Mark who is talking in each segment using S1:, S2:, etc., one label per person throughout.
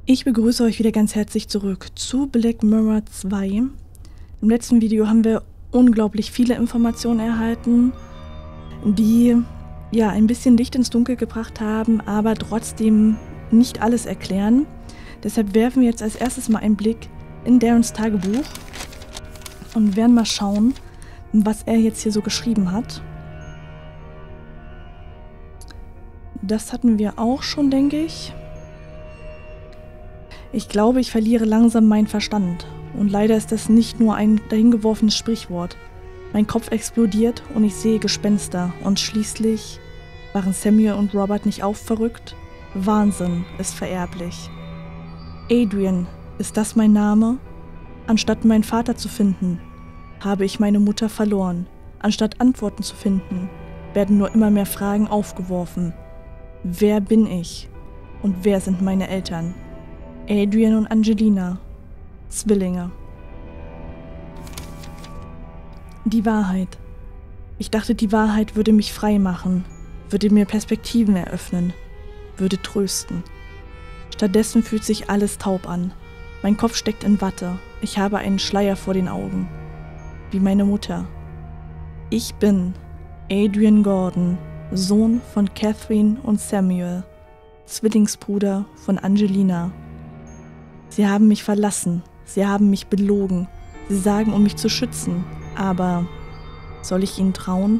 S1: Ich begrüße euch wieder ganz herzlich zurück zu Black Mirror 2. Im letzten Video haben wir unglaublich viele Informationen erhalten, die ja ein bisschen Licht ins Dunkel gebracht haben, aber trotzdem nicht alles erklären. Deshalb werfen wir jetzt als erstes mal einen Blick in Darrens Tagebuch und werden mal schauen, was er jetzt hier so geschrieben hat. Das hatten wir auch schon, denke ich. Ich glaube, ich verliere langsam meinen Verstand. Und leider ist das nicht nur ein dahingeworfenes Sprichwort. Mein Kopf explodiert und ich sehe Gespenster. Und schließlich waren Samuel und Robert nicht auch verrückt? Wahnsinn ist vererblich. Adrian, ist das mein Name? Anstatt meinen Vater zu finden, habe ich meine Mutter verloren. Anstatt Antworten zu finden, werden nur immer mehr Fragen aufgeworfen. Wer bin ich? Und wer sind meine Eltern? Adrian und Angelina. Zwillinge. Die Wahrheit. Ich dachte, die Wahrheit würde mich frei machen, würde mir Perspektiven eröffnen, würde trösten. Stattdessen fühlt sich alles taub an. Mein Kopf steckt in Watte. Ich habe einen Schleier vor den Augen. Wie meine Mutter. Ich bin Adrian Gordon, Sohn von Catherine und Samuel, Zwillingsbruder von Angelina. Sie haben mich verlassen, sie haben mich belogen, sie sagen, um mich zu schützen, aber soll ich ihnen trauen?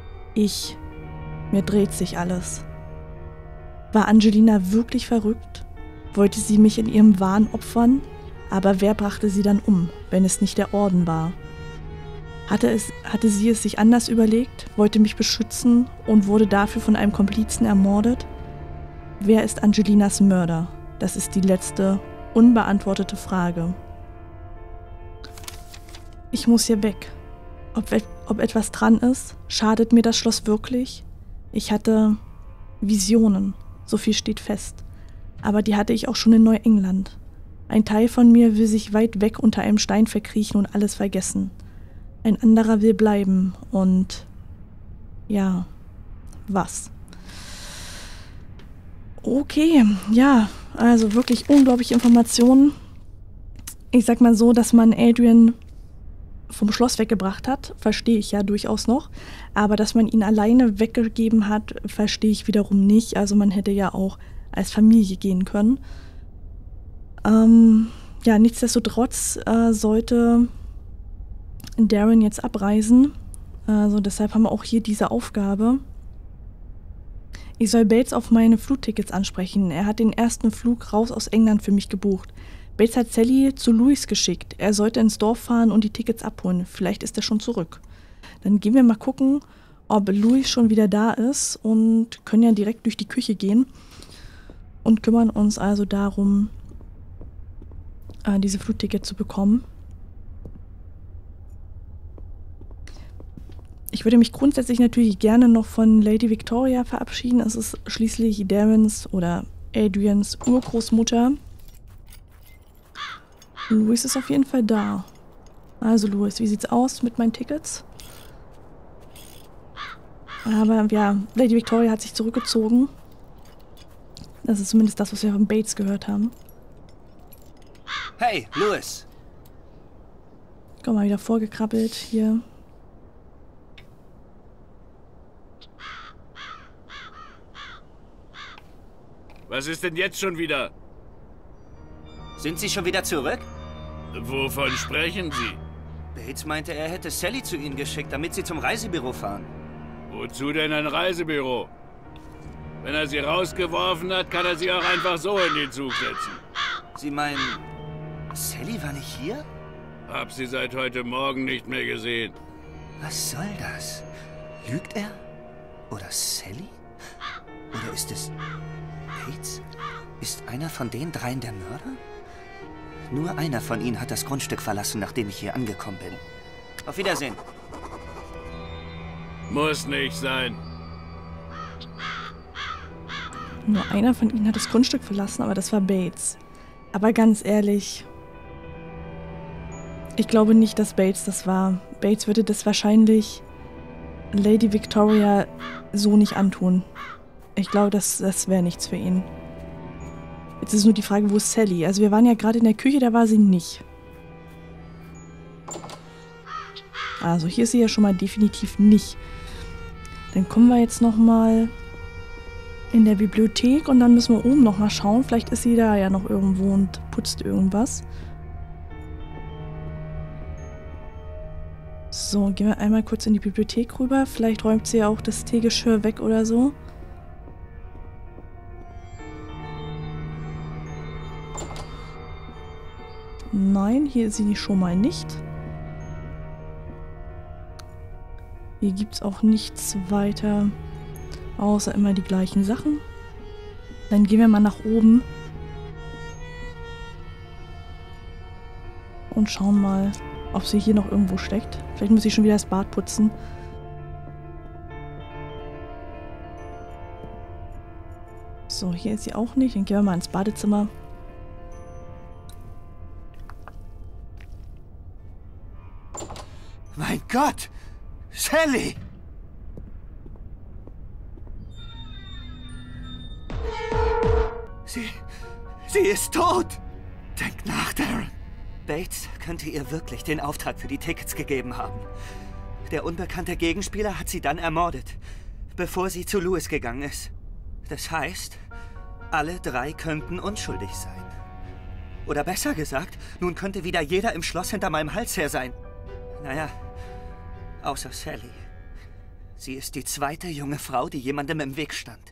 S1: Mir dreht sich alles. War Angelina wirklich verrückt? Wollte sie mich in ihrem Wahn opfern? Aber wer brachte sie dann um, wenn es nicht der Orden war? Hatte sie es sich anders überlegt, wollte mich beschützen und wurde dafür von einem Komplizen ermordet? Wer ist Angelinas Mörder? Das ist die letzte unbeantwortete Frage. Ich muss hier weg. Ob etwas dran ist? Schadet mir das Schloss wirklich? Ich hatte Visionen, so viel steht fest. Aber die hatte ich auch schon in Neuengland. Ein Teil von mir will sich weit weg unter einem Stein verkriechen und alles vergessen. Ein anderer will bleiben und ja, was? Okay, ja, also wirklich unglaubliche Informationen. Ich sag mal so, dass man Adrian vom Schloss weggebracht hat, verstehe ich ja durchaus noch. Aber dass man ihn alleine weggegeben hat, verstehe ich wiederum nicht. Also man hätte ja auch als Familie gehen können. Ja, nichtsdestotrotz sollte Darren jetzt abreisen. Also deshalb haben wir auch hier diese Aufgabe. Ich soll Bates auf meine Flugtickets ansprechen. Er hat den ersten Flug raus aus England für mich gebucht. Bates hat Sally zu Louis geschickt. Er sollte ins Dorf fahren und die Tickets abholen. Vielleicht ist er schon zurück. Dann gehen wir mal gucken, ob Louis schon wieder da ist und können ja direkt durch die Küche gehen und kümmern uns also darum, diese Flugtickets zu bekommen. Ich würde mich grundsätzlich natürlich gerne noch von Lady Victoria verabschieden. Es ist schließlich Darrens oder Adrians Urgroßmutter. Louis ist auf jeden Fall da. Also Louis, wie sieht's aus mit meinen Tickets? Aber ja, Lady Victoria hat sich zurückgezogen. Das ist zumindest das, was wir von Bates gehört haben.
S2: Hey, Louis!
S1: Komm mal wieder vorgekrabbelt hier.
S3: Was ist denn jetzt schon wieder?
S2: Sind Sie schon wieder zurück?
S3: Wovon sprechen Sie?
S2: Bates meinte, er hätte Sally zu Ihnen geschickt, damit Sie zum Reisebüro fahren.
S3: Wozu denn ein Reisebüro? Wenn er sie rausgeworfen hat, kann er sie auch einfach so in den Zug setzen.
S2: Sie meinen, Sally war nicht hier?
S3: Hab sie seit heute Morgen nicht mehr gesehen.
S2: Was soll das? Lügt er? Oder Sally? Oder ist es Bates? Ist einer von den dreien der Mörder? Nur einer von ihnen hat das Grundstück verlassen, nachdem ich hier angekommen bin. Auf Wiedersehen.
S3: Muss nicht sein.
S1: Nur einer von ihnen hat das Grundstück verlassen, aber das war Bates. Aber ganz ehrlich, ich glaube nicht, dass Bates das war. Bates würde das wahrscheinlich Lady Victoria so nicht antun. Ich glaube, das wäre nichts für ihn. Jetzt ist nur die Frage, wo ist Sally? Also wir waren ja gerade in der Küche, da war sie nicht. Also hier ist sie ja schon mal definitiv nicht. Dann kommen wir jetzt nochmal in der Bibliothek und dann müssen wir oben nochmal schauen. Vielleicht ist sie da ja noch irgendwo und putzt irgendwas. So, gehen wir einmal kurz in die Bibliothek rüber. Vielleicht räumt sie ja auch das Teegeschirr weg oder so. Nein, hier ist sie schon mal nicht. Hier gibt es auch nichts weiter, außer immer die gleichen Sachen. Dann gehen wir mal nach oben und schauen mal, ob sie hier noch irgendwo steckt. Vielleicht muss ich schon wieder das Bad putzen. So, hier ist sie auch nicht. Dann gehen wir mal ins Badezimmer.
S2: Mein Gott! Sally! Sie ist tot! Denk nach, Darren. Bates könnte ihr wirklich den Auftrag für die Tickets gegeben haben. Der unbekannte Gegenspieler hat sie dann ermordet, bevor sie zu Lewis gegangen ist. Das heißt, alle drei könnten unschuldig sein. Oder besser gesagt, nun könnte wieder jeder im Schloss hinter meinem Hals her sein. Naja, außer Sally. Sie ist die zweite junge Frau, die jemandem im Weg stand.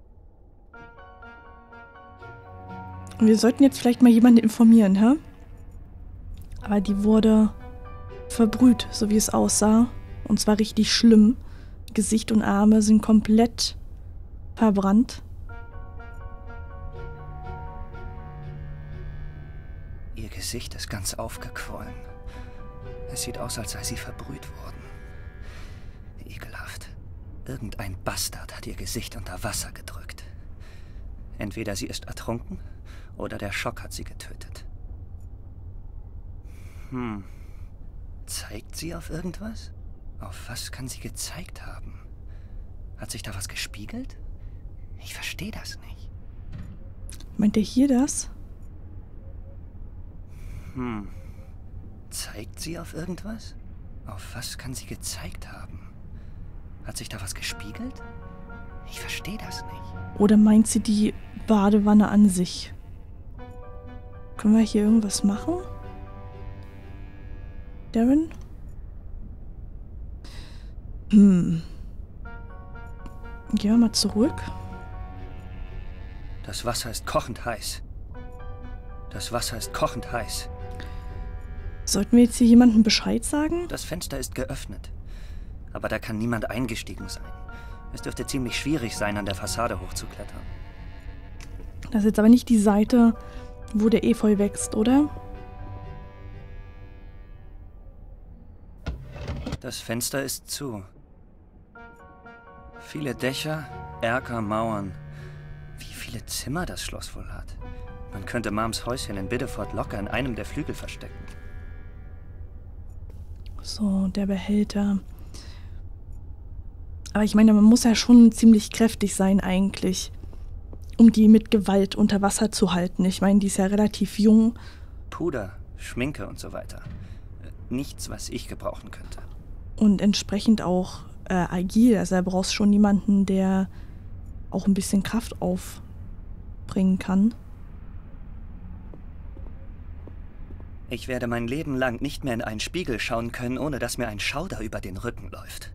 S1: Wir sollten jetzt vielleicht mal jemanden informieren, hä? Aber die wurde verbrüht, so wie es aussah. Und zwar richtig schlimm. Gesicht und Arme sind komplett verbrannt.
S2: Ihr Gesicht ist ganz aufgequollen. Es sieht aus, als sei sie verbrüht worden. Ekelhaft. Irgendein Bastard hat ihr Gesicht unter Wasser gedrückt. Entweder sie ist ertrunken oder der Schock hat sie getötet. Zeigt sie auf irgendwas? Auf was kann sie gezeigt haben? Hat sich da was gespiegelt? Ich verstehe das nicht.
S1: Meint ihr hier das?
S2: Zeigt sie auf irgendwas? Auf was kann sie gezeigt haben? Hat sich da was gespiegelt? Ich verstehe das nicht.
S1: Oder meint sie die Badewanne an sich? Können wir hier irgendwas machen? Darren? Gehen wir mal zurück.
S2: Das Wasser ist kochend heiß. Das Wasser ist kochend heiß.
S1: Sollten wir jetzt hier jemandem Bescheid sagen?
S2: Das Fenster ist geöffnet. Aber da kann niemand eingestiegen sein. Es dürfte ziemlich schwierig sein, an der Fassade hochzuklettern.
S1: Das ist jetzt aber nicht die Seite, wo der Efeu wächst, oder?
S2: Das Fenster ist zu. Viele Dächer, Erker, Mauern. Wie viele Zimmer das Schloss wohl hat. Man könnte Mams Häuschen in Biddeford locker in einem der Flügel verstecken.
S1: So, der Behälter. Aber ich meine, man muss ja schon ziemlich kräftig sein eigentlich, um die mit Gewalt unter Wasser zu halten. Ich meine, die ist ja relativ jung.
S2: Puder, Schminke und so weiter. Nichts, was ich gebrauchen könnte.
S1: Und entsprechend auch agil. Also da brauchst schon jemanden, der auch ein bisschen Kraft aufbringen kann.
S2: Ich werde mein Leben lang nicht mehr in einen Spiegel schauen können, ohne dass mir ein Schauder über den Rücken läuft.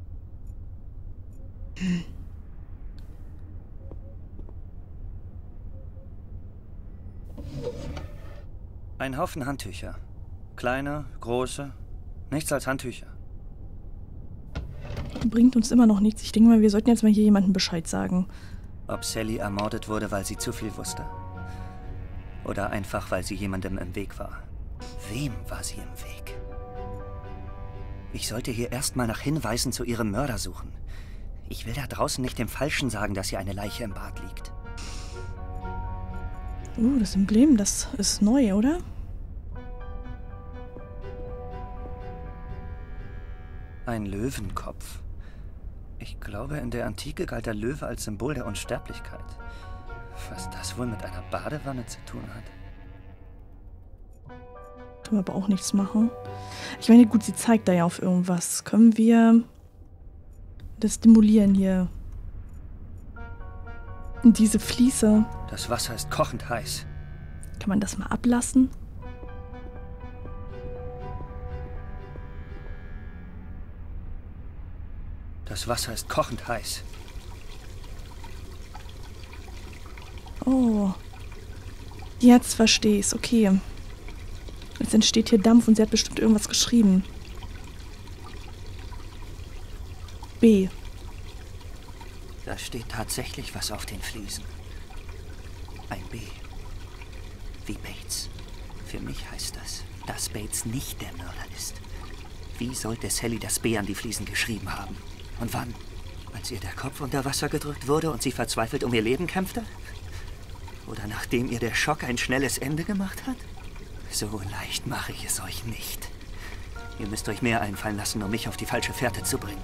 S2: Ein Haufen Handtücher. Kleine, große, nichts als Handtücher.
S1: Bringt uns immer noch nichts. Ich denke mal, wir sollten jetzt mal hier jemandem Bescheid sagen.
S2: Ob Sally ermordet wurde, weil sie zu viel wusste. Oder einfach, weil sie jemandem im Weg war. Wem war sie im Weg? Ich sollte hier erstmal nach Hinweisen zu ihrem Mörder suchen. Ich will da draußen nicht dem Falschen sagen, dass hier eine Leiche im Bad liegt.
S1: Das Emblem, das ist neu, oder?
S2: Ein Löwenkopf. Ich glaube, in der Antike galt der Löwe als Symbol der Unsterblichkeit. Was das wohl mit einer Badewanne zu tun hat?
S1: Können wir aber auch nichts machen. Ich meine, gut, sie zeigt da ja auf irgendwas. Können wir das demolieren hier? Und diese Fliese.
S2: Das Wasser ist kochend heiß.
S1: Kann man das mal ablassen?
S2: Das Wasser ist kochend heiß.
S1: Oh. Jetzt verstehe ich's. Okay. Jetzt entsteht hier Dampf und sie hat bestimmt irgendwas geschrieben. B.
S2: Da steht tatsächlich was auf den Fliesen. Ein B. Wie Bates. Für mich heißt das, dass Bates nicht der Mörder ist. Wie sollte Sally das B an die Fliesen geschrieben haben? Und wann? Als ihr der Kopf unter Wasser gedrückt wurde und sie verzweifelt um ihr Leben kämpfte? Oder nachdem ihr der Schock ein schnelles Ende gemacht hat? So leicht mache ich es euch nicht. Ihr müsst euch mehr einfallen lassen, um mich auf die falsche Fährte zu bringen.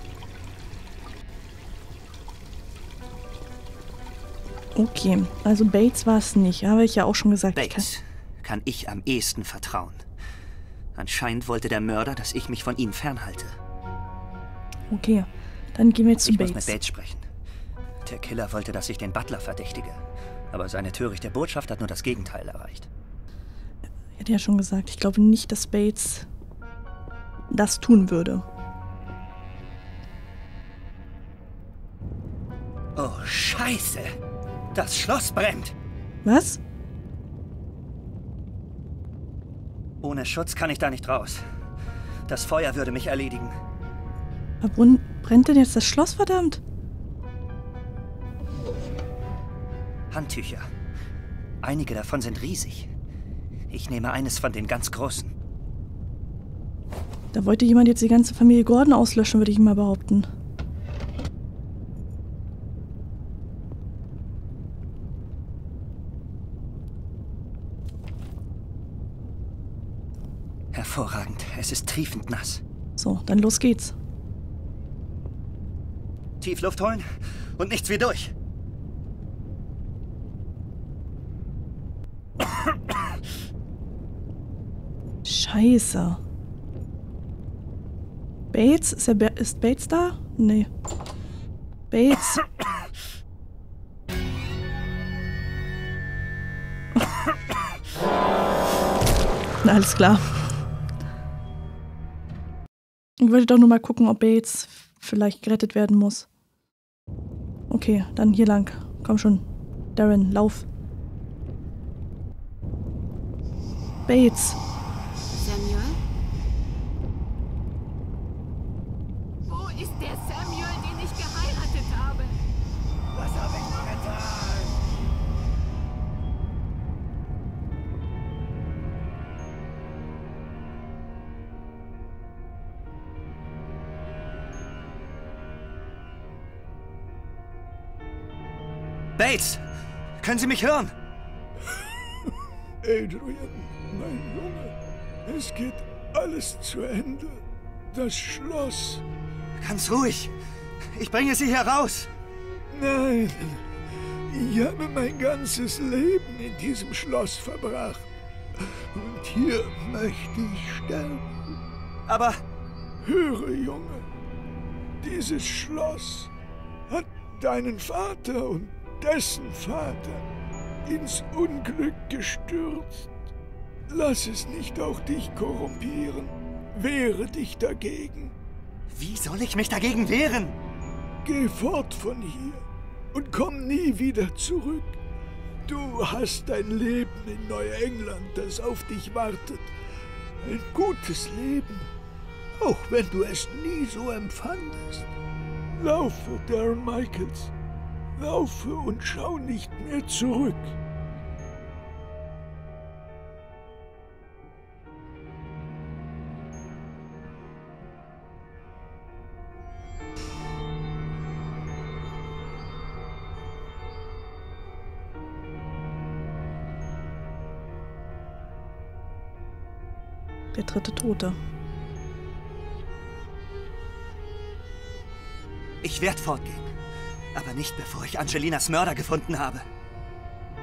S1: Okay, also Bates war es nicht. Habe ich ja auch schon gesagt.
S2: Bates kann ich am ehesten vertrauen. Anscheinend wollte der Mörder, dass ich mich von ihm fernhalte.
S1: Okay, dann gehen wir zu
S2: Ich
S1: Bates.
S2: muss mit Bates sprechen. Der Killer wollte, dass ich den Butler verdächtige. Aber seine törichte Botschaft hat nur das Gegenteil erreicht.
S1: Ich hatte ja schon gesagt, ich glaube nicht, dass Bates das tun würde.
S2: Oh, Scheiße! Das Schloss brennt!
S1: Was?
S2: Ohne Schutz kann ich da nicht raus. Das Feuer würde mich erledigen.
S1: Aber brennt denn jetzt das Schloss, verdammt?
S2: Handtücher. Einige davon sind riesig. Ich nehme eines von den ganz großen.
S1: Da wollte jemand jetzt die ganze Familie Gordon auslöschen, würde ich mal behaupten.
S2: Hervorragend. Es ist triefend nass.
S1: So, dann los geht's.
S2: Tief Luft holen und nichts wie durch.
S1: Scheiße. Bates? Ist Bates da? Nee. Bates. Na, alles klar. Ich wollte doch nur mal gucken, ob Bates vielleicht gerettet werden muss. Okay, dann hier lang. Komm schon. Darren, lauf. Bates.
S4: Samuel? Wo ist der Samuel, den ich geheiratet habe?
S2: Was habe ich nur getan? Bates! Können Sie mich hören?
S5: Adrian, mein Junge, es geht alles zu Ende. Das Schloss.
S2: Ganz ruhig. Ich bringe Sie hier raus.
S5: Nein, ich habe mein ganzes Leben in diesem Schloss verbracht. Und hier möchte ich sterben.
S2: Aber
S5: Höre, Junge, dieses Schloss hat deinen Vater und dessen Vater ins Unglück gestürzt. Lass es nicht auch dich korrumpieren. Wehre dich dagegen.
S2: wie soll ich mich dagegen wehren?
S5: Geh fort von hier und komm nie wieder zurück. Du hast dein Leben in Neuengland, das auf dich wartet. Ein gutes Leben, auch wenn du es nie so empfandest. Laufe, Darren Michaels. Laufe und schau nicht mehr zurück.
S1: Der dritte Tote.
S2: Ich werde fortgehen. Aber nicht, bevor ich Angelinas Mörder gefunden habe.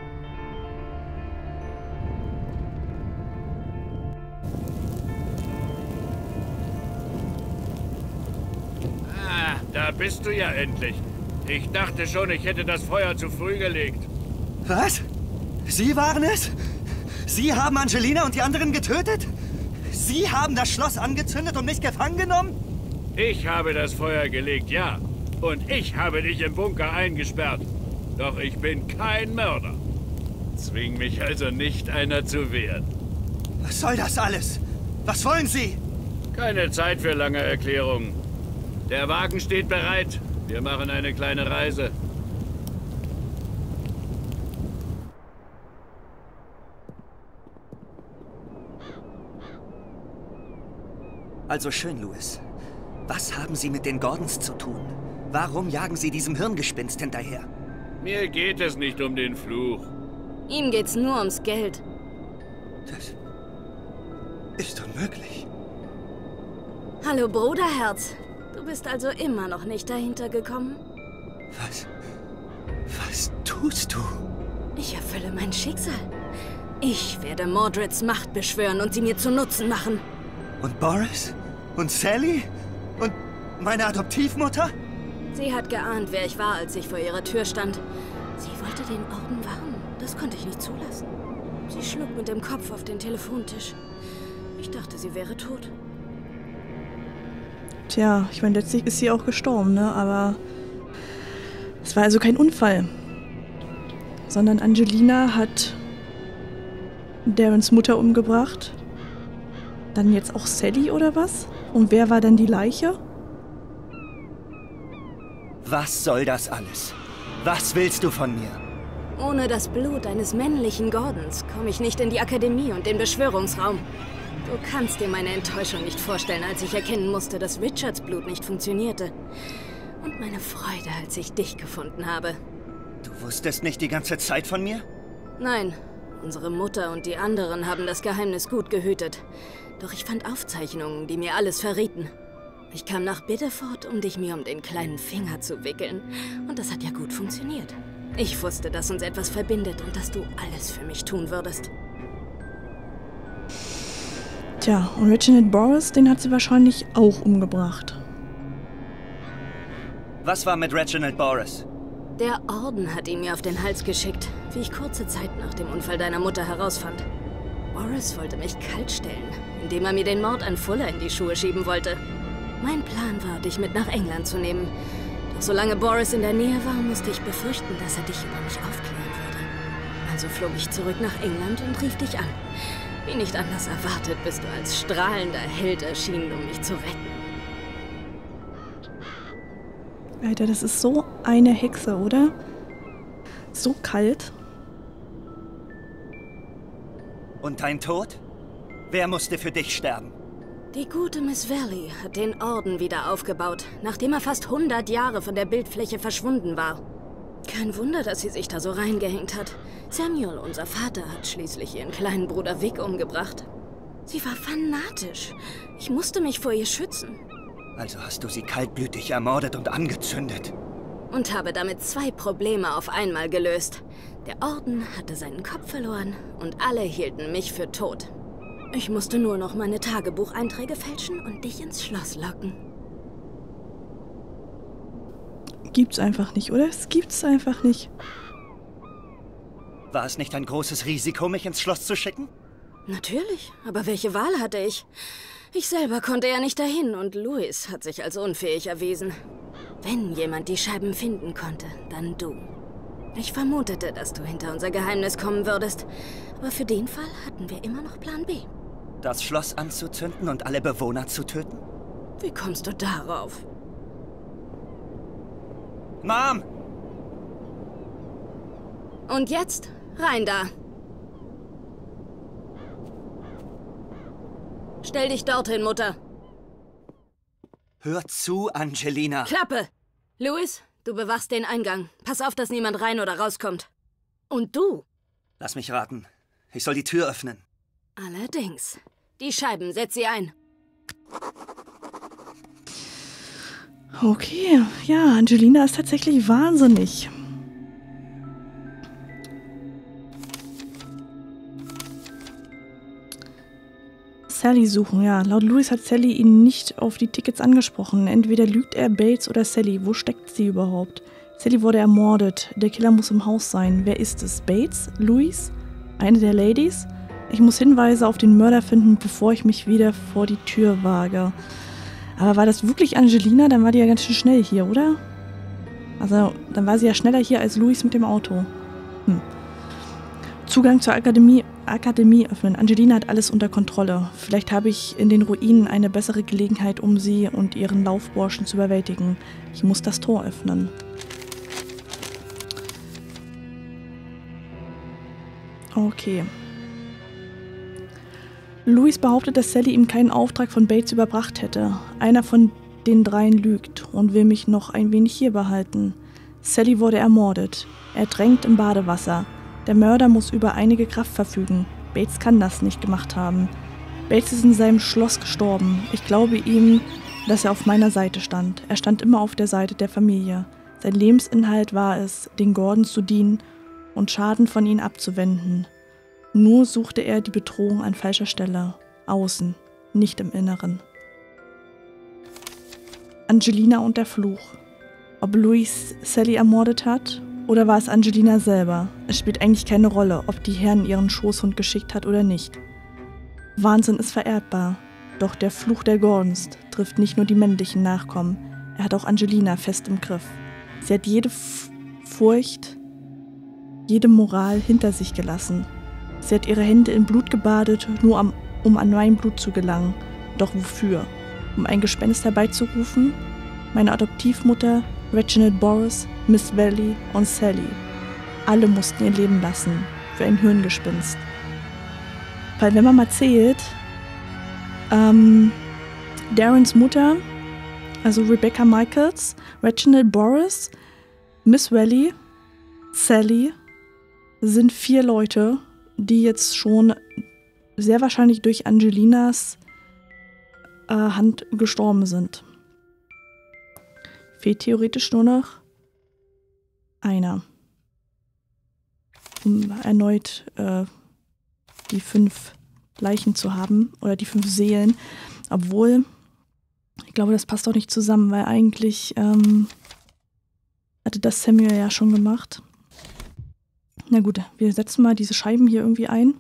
S3: bist du ja endlich. Ich dachte schon, ich hätte das Feuer zu früh gelegt.
S2: Was? Sie waren es? Sie haben Angelina und die anderen getötet? Sie haben das Schloss angezündet und mich gefangen genommen?
S3: Ich habe das Feuer gelegt, ja. Und ich habe dich im Bunker eingesperrt. Doch ich bin kein Mörder. Zwing mich also nicht, einer zu werden.
S2: Was soll das alles? Was wollen Sie?
S3: Keine Zeit für lange Erklärungen. Der Wagen steht bereit. Wir machen eine kleine Reise.
S2: Also schön, Louis. Was haben Sie mit den Gordons zu tun? Warum jagen Sie diesem Hirngespinst hinterher?
S3: Mir geht es nicht um den Fluch.
S6: Ihm geht's nur ums Geld.
S2: Das ist unmöglich.
S6: Hallo, Bruderherz. Du bist also immer noch nicht dahinter gekommen?
S2: Was tust du?
S6: Ich erfülle mein Schicksal. Ich werde Mordreds Macht beschwören und sie mir zu Nutzen machen.
S2: Und Boris? Und Sally? Und meine Adoptivmutter?
S6: Sie hat geahnt, wer ich war, als ich vor ihrer Tür stand. Sie wollte den Orden warnen. Das konnte ich nicht zulassen. Sie schlug mit dem Kopf auf den Telefontisch. Ich dachte, sie wäre tot.
S1: Tja, ich meine, letztlich ist sie auch gestorben, ne? Aber es war also kein Unfall. Sondern Angelina hat Darrens Mutter umgebracht. Dann jetzt auch Sally oder was? Und wer war dann die Leiche?
S2: Was soll das alles? Was willst du von mir?
S6: Ohne das Blut eines männlichen Gordons komme ich nicht in die Akademie und den Beschwörungsraum. Du kannst dir meine Enttäuschung nicht vorstellen, als ich erkennen musste, dass Richards Blut nicht funktionierte. Und meine Freude, als ich dich gefunden habe.
S2: Du wusstest nicht die ganze Zeit von mir?
S6: Nein, unsere Mutter und die anderen haben das Geheimnis gut gehütet. Doch ich fand Aufzeichnungen, die mir alles verrieten. Ich kam nach Biddeford, um dich mir um den kleinen Finger zu wickeln. Und das hat ja gut funktioniert. Ich wusste, dass uns etwas verbindet und dass du alles für mich tun würdest.
S1: Tja, und Reginald Boris, den hat sie wahrscheinlich auch umgebracht.
S2: Was war mit Reginald Boris?
S6: Der Orden hat ihn mir auf den Hals geschickt, wie ich kurze Zeit nach dem Unfall deiner Mutter herausfand. Boris wollte mich kaltstellen, indem er mir den Mord an Fuller in die Schuhe schieben wollte. Mein Plan war, dich mit nach England zu nehmen. Doch solange Boris in der Nähe war, musste ich befürchten, dass er dich über mich aufklären würde. Also flog ich zurück nach England und rief dich an. Wie nicht anders erwartet, bist du als strahlender Held erschienen, um mich zu retten.
S1: Alter, das ist so eine Hexe, oder? So kalt.
S2: Und dein Tod? Wer musste für dich sterben?
S6: Die gute Miss Valley hat den Orden wieder aufgebaut, nachdem er fast 100 Jahre von der Bildfläche verschwunden war. Kein Wunder, dass sie sich da so reingehängt hat. Samuel, unser Vater, hat schließlich ihren kleinen Bruder Vic umgebracht. Sie war fanatisch. Ich musste mich vor ihr schützen.
S2: Also hast du sie kaltblütig ermordet und angezündet.
S6: Und habe damit 2 Probleme auf einmal gelöst. Der Orden hatte seinen Kopf verloren und alle hielten mich für tot. Ich musste nur noch meine Tagebucheinträge fälschen und dich ins Schloss locken.
S1: Gibt's einfach nicht, oder? Es gibt's einfach nicht.
S2: War es nicht ein großes Risiko, mich ins Schloss zu schicken?
S6: Natürlich, aber welche Wahl hatte ich? Ich selber konnte ja nicht dahin und Louis hat sich als unfähig erwiesen. Wenn jemand die Scheiben finden konnte, dann du. Ich vermutete, dass du hinter unser Geheimnis kommen würdest. Aber für den Fall hatten wir immer noch Plan B.
S2: Das Schloss anzuzünden und alle Bewohner zu töten?
S6: Wie kommst du darauf?
S2: Mom!
S6: Und jetzt? Rein da! Stell dich dorthin, Mutter.
S2: Hör zu, Angelina.
S6: Klappe! Louis, du bewachst den Eingang. Pass auf, dass niemand rein oder rauskommt. Und du?
S2: Lass mich raten. Ich soll die Tür öffnen.
S6: Allerdings. Die Scheiben, setz sie ein.
S1: Okay, ja, Angelina ist tatsächlich wahnsinnig. Sally suchen, ja. Laut Louis hat Sally ihn nicht auf die Tickets angesprochen. Entweder lügt er, Bates oder Sally. Wo steckt sie überhaupt? Sally wurde ermordet. Der Killer muss im Haus sein. Wer ist es? Bates? Louis? Eine der Ladies? Ich muss Hinweise auf den Mörder finden, bevor ich mich wieder vor die Tür wage. Aber war das wirklich Angelina? Dann war die ja ganz schön schnell hier, oder? Also, dann war sie ja schneller hier als Louis mit dem Auto. Zugang zur Akademie öffnen. Angelina hat alles unter Kontrolle. Vielleicht habe ich in den Ruinen eine bessere Gelegenheit, um sie und ihren Laufburschen zu überwältigen. Ich muss das Tor öffnen. Okay. Louis behauptet, dass Sally ihm keinen Auftrag von Bates überbracht hätte. Einer von den dreien lügt und will mich noch ein wenig hier behalten. Sally wurde ermordet. Ertränkt im Badewasser. Der Mörder muss über einige Kraft verfügen. Bates kann das nicht gemacht haben. Bates ist in seinem Schloss gestorben. Ich glaube ihm, dass er auf meiner Seite stand. Er stand immer auf der Seite der Familie. Sein Lebensinhalt war es, den Gordons zu dienen und Schaden von ihnen abzuwenden. Nur suchte er die Bedrohung an falscher Stelle. Außen, nicht im Inneren. Angelina und der Fluch. Ob Louis Sally ermordet hat? Oder war es Angelina selber? Es spielt eigentlich keine Rolle, ob die Herren ihren Schoßhund geschickt hat oder nicht. Wahnsinn ist vererbbar. Doch der Fluch der Gordons trifft nicht nur die männlichen Nachkommen. Er hat auch Angelina fest im Griff. Sie hat jede Furcht, jede Moral hinter sich gelassen. Sie hat ihre Hände in Blut gebadet, nur um an mein Blut zu gelangen. Doch wofür? Um ein Gespenst herbeizurufen? Meine Adoptivmutter, Reginald Boris, Miss Valley und Sally. Alle mussten ihr Leben lassen für ein Hirngespinst. Weil wenn man mal zählt, Darrens Mutter, also Rebecca Michaels, Reginald Boris, Miss Valley, Sally, sind 4 Leute, die jetzt schon sehr wahrscheinlich durch Angelinas Hand gestorben sind. Fehlt theoretisch nur noch einer, um erneut die 5 Leichen zu haben oder die 5 Seelen. Obwohl, ich glaube, das passt auch nicht zusammen, weil eigentlich hatte das Samuel ja schon gemacht. Na gut, wir setzen mal diese Scheiben hier irgendwie ein.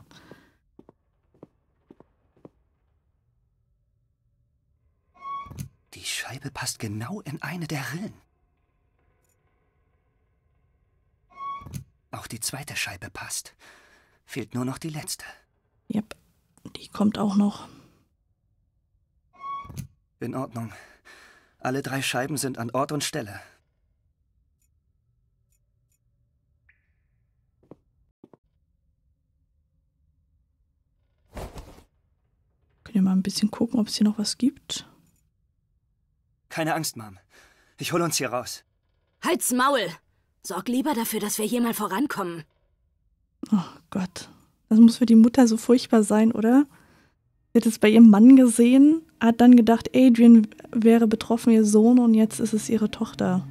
S2: Die Scheibe passt genau in eine der Rillen. Auch die zweite Scheibe passt. Fehlt nur noch die letzte.
S1: Yep, die kommt auch noch.
S2: In Ordnung. Alle 3 Scheiben sind an Ort und Stelle.
S1: Können wir mal ein bisschen gucken, ob es hier noch was gibt.
S2: Keine Angst, Mom. Ich hol uns hier raus.
S6: Halt's Maul! Sorg lieber dafür, dass wir hier mal vorankommen.
S1: Oh Gott. Das muss für die Mutter so furchtbar sein, oder? Sie hat es bei ihrem Mann gesehen, hat dann gedacht, Adrian wäre betroffen, ihr Sohn, und jetzt ist es ihre Tochter.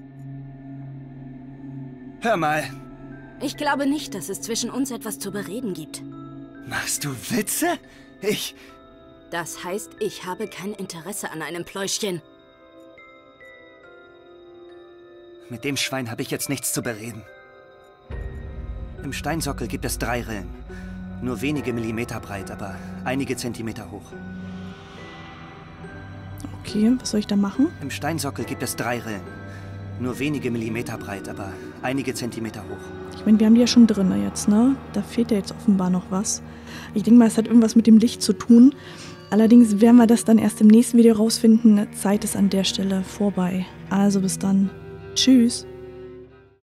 S2: Hör mal.
S6: Ich glaube nicht, dass es zwischen uns etwas zu bereden gibt.
S2: Machst du Witze?
S6: Das heißt, ich habe kein Interesse an einem Pläuschchen.
S2: Mit dem Schwein habe ich jetzt nichts zu bereden. Im Steinsockel gibt es 3 Rillen. Nur wenige Millimeter breit, aber einige Zentimeter hoch.
S1: Okay, was soll ich da machen?
S2: Im Steinsockel gibt es 3 Rillen. Nur wenige Millimeter breit, aber einige Zentimeter hoch.
S1: Ich meine, wir haben die ja schon drin jetzt, ne? Da fehlt ja jetzt offenbar noch was. Ich denke mal, es hat irgendwas mit dem Licht zu tun. Allerdings werden wir das dann erst im nächsten Video rausfinden. Zeit ist an der Stelle vorbei. Also bis dann. Tschüss.